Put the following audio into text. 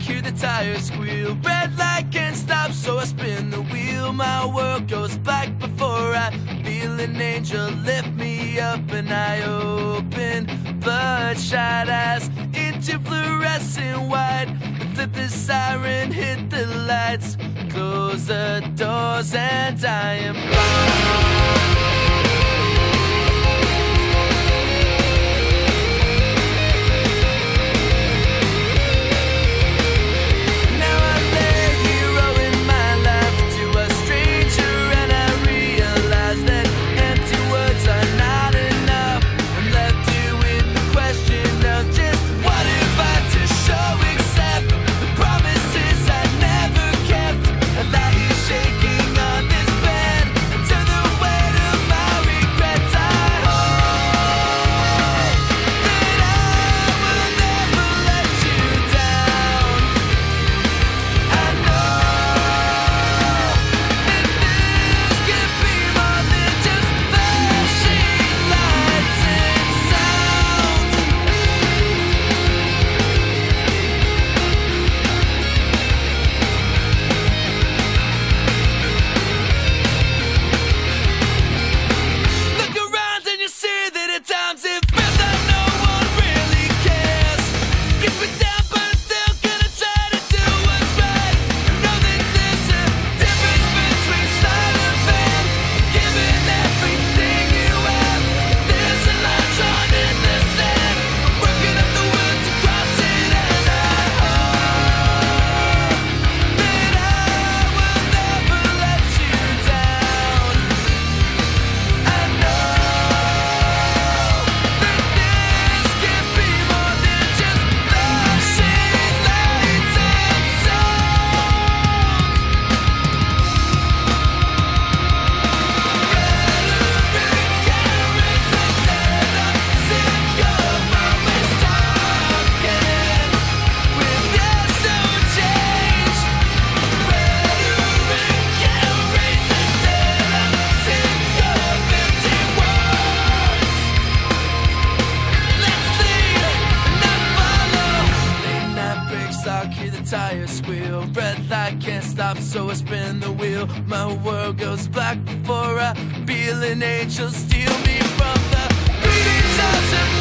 hear the tires squeal. Red light can't stop, so I spin the wheel. My world goes black before I feel an angel lift me up, and I open bloodshot eyes into fluorescent white. Flip the siren, hit the lights, close the doors, and I am gone. Tires squeal, red light can't stop, so I spin the wheel. My world goes black before I feel an angel steal me from the beating of